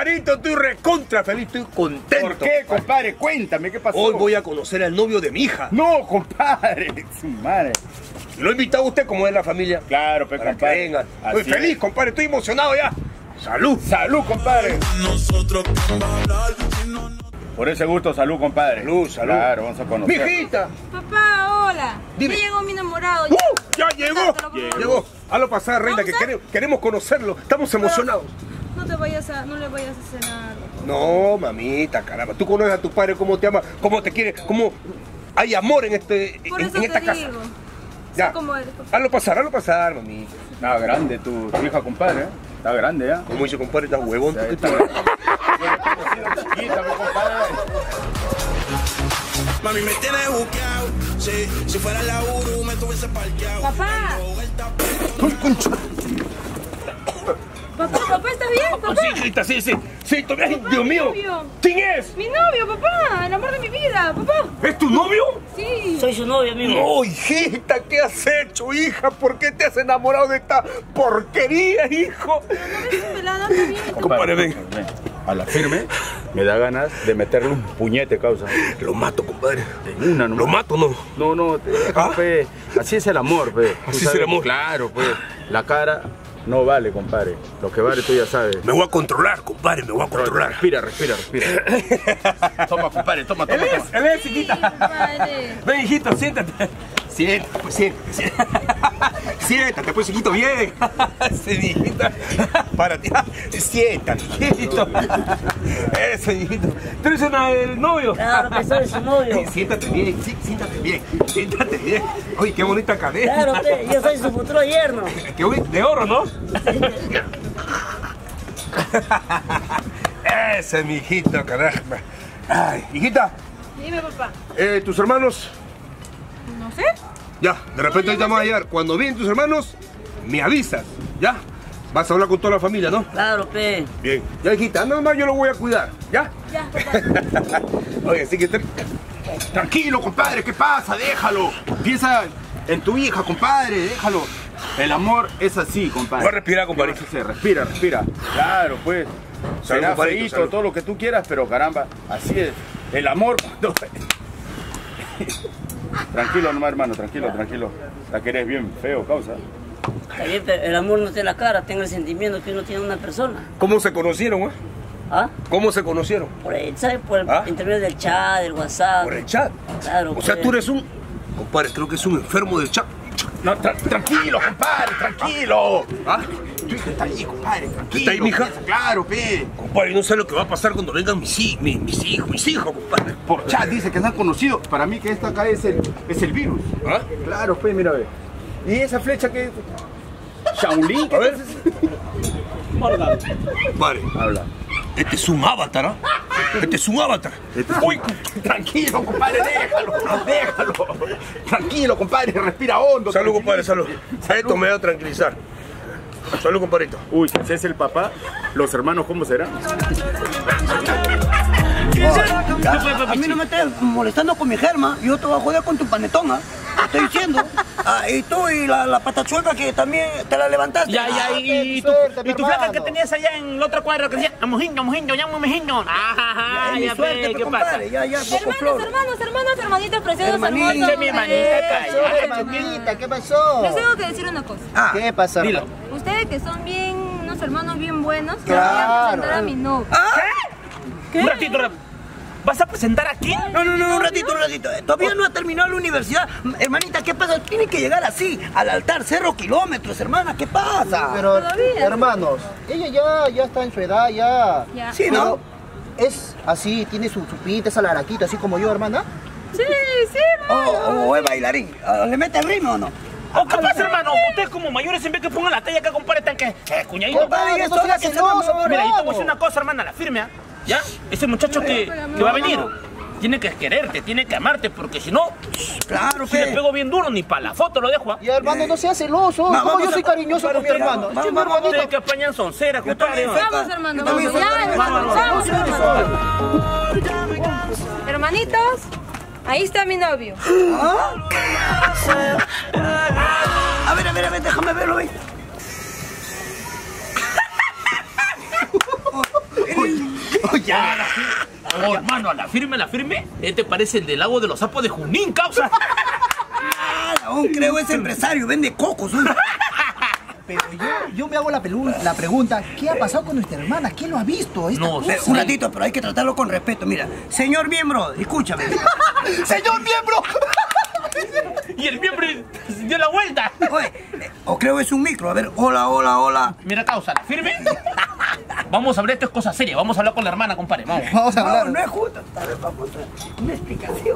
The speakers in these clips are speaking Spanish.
comparito, estoy recontra feliz, estoy contento. ¿Por qué, compadre? Cuéntame, ¿qué pasó? Hoy voy a conocer al novio de mi hija. No, compadre, su madre. Lo he invitado a usted como es la familia. Claro, pero para que vengan. Estoy feliz, compadre, estoy emocionado ya. Salud. Salud, compadre. Nosotros Por ese gusto, salud, compadre. Salud, salud. Claro, vamos a conocer. Mijita. Papá, hola. Dime. Ya llegó mi enamorado. Ya llegó. Llegó. Hazlo pasar, reina, que queremos conocerlo. Estamos emocionados. No le vayas a hacer nada. No, mamita, caramba. Tú conoces a tu padre, cómo te ama, cómo te quiere, cómo hay amor en Por eso esta te casa. digo. Ya. Como eres, papá. Hazlo pasar, mamita. Está grande tu hija, compadre, ¿eh? Está grande ya. Como dice compadre, está huevón. Ya ¿Tú qué está tú? chiquita, mi compadre. Mami me tiene buqueado. Sí, si fuera la Uru me tuviese parqueado. Papá. Papá, ¿estás bien, papá? Sí, hijita, sí. Sí, todavía, Papá, Dios mi mío. novio. ¿Quién es? Mi novio, papá. El amor de mi vida, papá. ¿Es tu novio? Sí. Soy su novio, amigo. No, hijita, ¿qué has hecho, hija? ¿Por qué te has enamorado de esta porquería, hijo? Pelada también. Compadre, ven. A la firme, me da ganas de meterle un puñete, causa. Lo mato, compadre. De una, ¿no? ¿Lo mato o no? No, pe. Así es el amor, pe. Tú Así es el sabes, amor. Claro, pues. La cara no vale, compadre. Lo que vale tú ya sabes. Me voy a controlar, compadre, me voy a controlar. Respira. Toma, compadre, toma. Él es, hijita. Sí, papá, él es. Ven, hijito, siéntate. Siéntate. Siéntate, pues, hijito, bien. Sí, hijita. Párate. Siéntate, hijito. Eso, hijito. ¿Tú eres el novio? Claro que soy su novio. Siéntate bien, sí, siéntate bien. Oye, qué bonita cadena. Claro que yo soy su futuro yerno. Qué bonito, de oro, ¿no? Ese es mi hijito, caramba. Ay, hijita, Dime, papá. ¿tus hermanos? No sé. Ya, de repente ahorita vamos a llegar. Cuando vienen tus hermanos, me avisas, ¿ya? Vas a hablar con toda la familia, ¿no? Claro, pe. Bien. Ya, hijita, nada más yo lo voy a cuidar, ¿ya? Ya, papá. Oye, así que... Tranquilo, compadre, ¿qué pasa? Déjalo. Piensa en tu hija, compadre, déjalo. El amor es así, compadre. Voy a respirar, compadre. Respira. Claro, pues. Salud, Será compadrito, feíto, salud. todo lo que tú quieras, pero caramba, así es. El amor... Tranquilo nomás, hermano, tranquilo. La querés bien feo, causa. Está bien, pero el amor no tiene la cara, tengo el sentimiento que uno tiene una persona. ¿Cómo se conocieron, ¿Ah? ¿Cómo se conocieron? Por ahí, ¿sabes? Por el ¿Ah? intermedio del chat, del WhatsApp. Por el chat. Claro. O sea, pues. tú eres un... Compadre, creo que es un enfermo del chat. No, tranquilo, compadre, tranquilo. ¿Ah? Tu hija está ahí, compadre, tranquilo. ¿Está ahí, mija? Claro, pe. Compadre, no sé lo que va a pasar cuando vengan mis hijos, compadre. Por chat dice que se han conocido. Para mí que esto acá es el virus. ¿Ah? Claro, pues, mira, ve. ¿Y esa flecha que Shaolin? A ver. Compadre. Habla. Este es un avatar, ¿ah? Este es un avatar. Uy, tranquilo, compadre, déjalo. Tranquilo, compadre, respira hondo. Salud, compadre, salud. Esto me va a tranquilizar. Salud, compadrito. Uy, si ese es el papá, los hermanos, ¿cómo serán? A mí no me estés molestando con mi germa, yo te voy a joder con tu panetón, ¿ah? Te estoy diciendo. Y tú y la patachueca que también te la levantaste. Y tu flaca que tenías allá en la otra cuadra que decía, amojindo, ya mojindo. Ajá, Mi ya suerte, ve, ¿qué compadre, pasa? ya, poco flor. Hermanitos preciosos, Hermanito, hermosos. mi hermanita, cállate. Hermanita, ¿qué pasó? Les tengo que decir una cosa. ¿Qué pasa? Dilo. Ustedes que son bien, unos hermanos bien buenos, que Claro. voy a presentar a mi novio. Un ratito, ¿vas a presentar aquí? No, un ratito. Todavía no ha terminado la universidad. Hermanita, ¿qué pasa? Tiene que llegar así, al altar, 0 kilómetros, hermana, ¿qué pasa? Pero, Todavía. hermanos, ella ya está en su edad, ya. Ya. Sí, ¿no? Es así, tiene su pinta, esa laraquita, así como yo, hermana. Sí, hermano. O es bailarín. ¿Le mete el ritmo o no? ¿O qué pasa, hermano? Ustedes como mayores en vez que pongan la talla acá, compadre, están que... cuñadito. Compadre, no esto seas es que se celoso, vamos a Mira, yo te voy a hermano. decir una cosa, hermana, la firme, ¿ah? ¿Ya? Ese muchacho que va a venir tiene que quererte, tiene que amarte, porque si no, Claro, si le fe. pego bien duro, ni para la foto lo dejo, ¿ah? Ya, hermano, no seas celoso. Vamos Como yo a- soy cariñoso con mi Usted- hermano. vamos, Sí, mi vamos, Ustedes hermanito. que apañan soncera, compadre. también, Vamos, hermano, Yo vamos. también soy Vamos, hermano. Hermanitos, ahí está mi novio. A ver, déjame verlo, ve. Oh, hermano, a la firme, este parece el del lago de los sapos de Junín, causa. Aún creo ese empresario, vende cocos. Pero yo me hago la pregunta, ¿qué ha pasado con nuestra hermana? ¿Quién lo ha visto? No, Un ratito, pero hay que tratarlo con respeto. Mira, señor miembro, escúchame. ¡Señor miembro! Y el miembro dio la vuelta. Oye, o creo es un micro. A ver, hola. Mira, causa, la firme. Vamos a hablar, esto es cosa seria. Vamos a hablar con la hermana, compadre. Vamos. Vamos a hablar. No es justo. A ver, vamos a una explicación.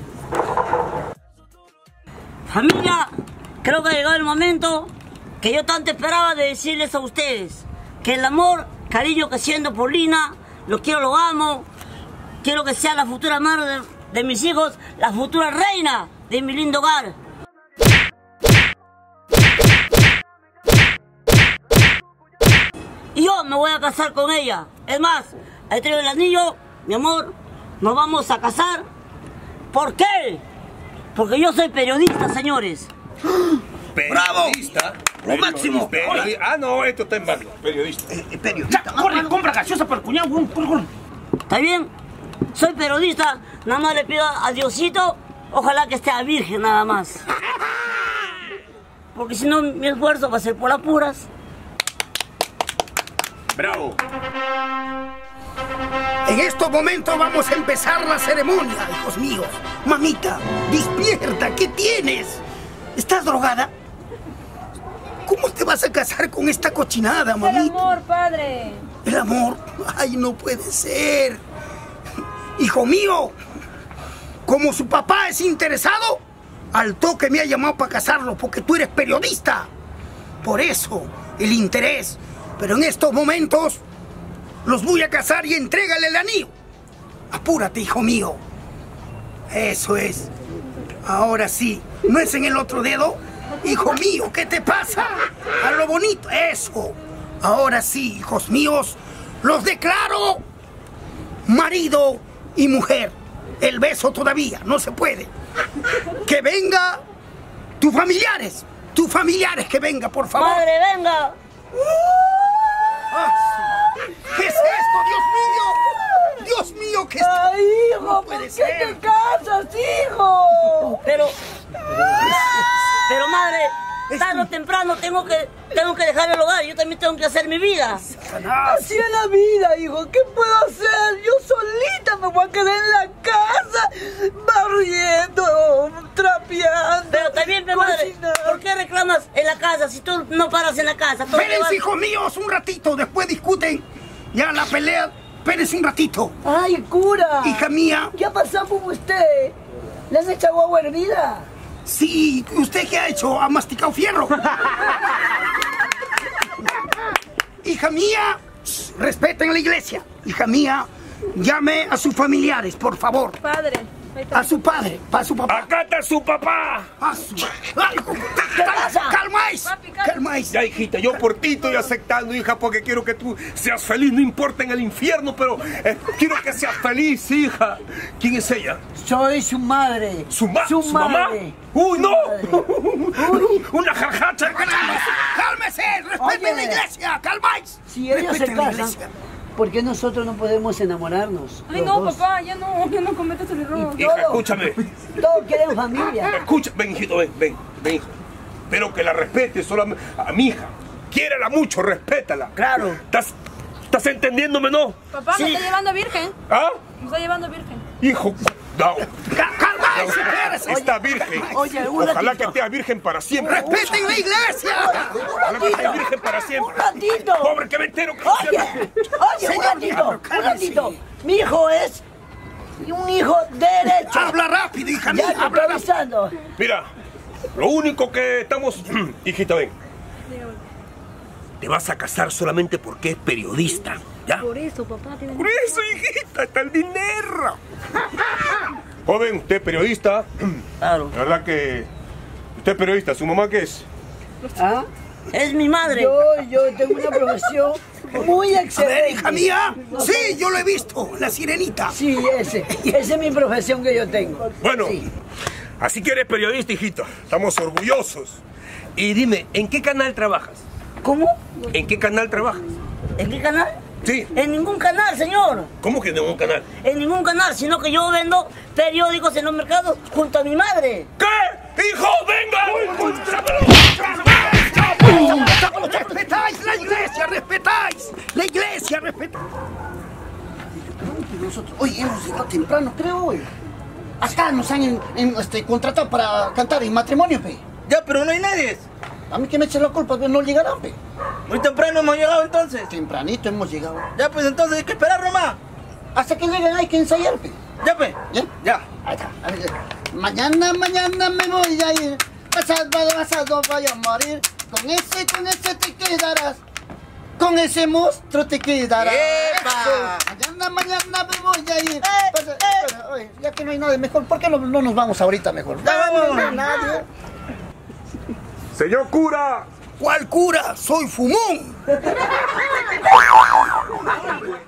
Familia, creo que ha llegado el momento que yo tanto esperaba de decirles a ustedes que el amor, cariño que siento por Lina, lo quiero, lo amo, quiero que sea la futura madre de mis hijos, la futura reina de mi lindo hogar. Y yo me voy a casar con ella. Es más, ahí traigo el anillo, mi amor, nos vamos a casar. ¿Por qué? Porque yo soy periodista, señores. Periodista. Lo máximo. Ah, no, esto está en banda. Periodista. Periodista. Ya, corre, compra gaseosa para el cuñado. Corre. ¿Está bien? Soy periodista, nada más le pido a Diosito, ojalá que esté virgen nada más. Porque si no, mi esfuerzo va a ser por las puras. Bravo. En estos momentos vamos a empezar la ceremonia, hijos míos. Mamita, despierta, ¿qué tienes? ¿Estás drogada? ¿Cómo te vas a casar con esta cochinada, mamita? El amor, padre. El amor, ay, no puede ser. Hijo mío, como su papá es interesado, al toque me ha llamado para casarlo porque tú eres periodista. Por eso, el interés. Pero en estos momentos los voy a casar y entrégale el anillo. Apúrate, hijo mío. Eso es. Ahora sí. ¿No es en el otro dedo? Hijo mío, ¿qué te pasa? A lo bonito. Eso. Ahora sí, hijos míos, los declaro marido y mujer. El beso todavía no se puede. Que venga tus familiares que venga, por favor. ¡Madre, venga! ¿Qué es esto, Dios mío? Dios mío, ¿qué es esto? ¡Ay, hijo! No ¿Por puede qué ser. te casas, hijo? Pero madre, tarde o temprano tengo que dejar el hogar. Yo también tengo que hacer mi vida. Así es la vida, hijo. ¿Qué puedo hacer? Yo solita me voy a quedar en la casa, barriendo, trapeando. Pero también, madre, ¿por qué reclamas en la casa si tú no paras en la casa? Espérense, hijos míos, un ratito. Después discuten. Ya la pelea. Espérense un ratito. Ay, cura. Hija mía. ¿Qué ha pasado con usted? ¿Le has echado agua hervida? Sí, ¿usted qué ha hecho? ¿Ha masticado fierro? Hija mía, respeten la iglesia. Hija mía, llame a sus familiares, por favor. Padre. A su padre, a su papá. ¡Acá está su papá! A su... ¡Ay, calmáis! Calmáis. Ya, hijita, yo por ti estoy aceptando, hija, porque quiero que tú seas feliz. No importa en el infierno, pero quiero que seas feliz, hija. ¿Quién es ella? Soy su madre. ¿Su mamá? Madre. ¡Uy, no! ¡Una jajacha! ¡Cálmese! ¡Respeten la iglesia! ¡Calmáis! Si ellos se Respeten la casan, iglesia. ¿por qué nosotros no podemos enamorarnos? Ay, los no, dos? papá, ya no cometas el error. Hija, escúchame. Todos quieren familia. Escucha, ven, hijito, ven, hijo. Espero que la respetes solamente a mi hija. Quiérala mucho, respétala. Claro. ¿Estás entendiéndome, no? Papá, Sí. me está llevando virgen. ¿Ah? Me está llevando virgen. Hijo, no. ¡Calmáis! espérense. Está virgen. Oye, un Ojalá ratito. que estés virgen para siempre. ¡Respeten la iglesia! Ojalá que estés virgen para siempre. Un ratito. Pobre que me entero que Oye, un ratito. Mi hijo es un hijo derecho. Habla rápido, hija mía. Ya te Habla estoy rápido. avisando. Mira, lo único que estamos... Hijita, ven. Te vas a casar solamente porque es periodista, ¿ya? Por eso, papá, tiene... Por eso, hijita, está el dinero. Joven, usted es periodista. Claro. La verdad que... Usted es periodista. ¿Su mamá qué es? ¿Ah? Es mi madre. Yo tengo una profesión muy A excelente. ver, hija mía. Sí, yo lo he visto. La sirenita. Sí, esa es mi profesión que yo tengo. Bueno, Sí. así que eres periodista, hijito. Estamos orgullosos. Y dime, ¿en qué canal trabajas? ¿Cómo? ¿En qué canal trabajas? ¿En qué canal? Sí. En ningún canal, señor. ¿Cómo que en ningún canal? En ningún canal, sino que yo vendo periódicos en los mercados junto a mi madre. ¿Qué? ¡Hijo, venga! ¡Respetáis la iglesia! ¡Respetáis! ¡La iglesia! ¡Respetáis! Nosotros, hoy hemos llegado temprano, creo, hoy. Acá nos han contratado para cantar en matrimonio, pe. Ya, pero no hay nadie. A mí que me echen la culpa, no llegarán, pe. Muy temprano hemos llegado entonces. Tempranito hemos llegado. Ya, pues entonces hay que esperar nomás. Hasta que lleguen hay que ensayar, pe. Ya, pues. ¿Ya? Ya. Ahí está. A ver, mañana me voy a ir. Pasado voy a morir. Con ese te quedarás. Con ese monstruo te quedarás. ¡Epa! Mañana me voy a ir. Oye, ya que no hay nada mejor, ¿por qué no nos vamos ahorita mejor? Ya vamos. No hay nadie. Señor cura. ¿Cuál cura? Soy Fumón.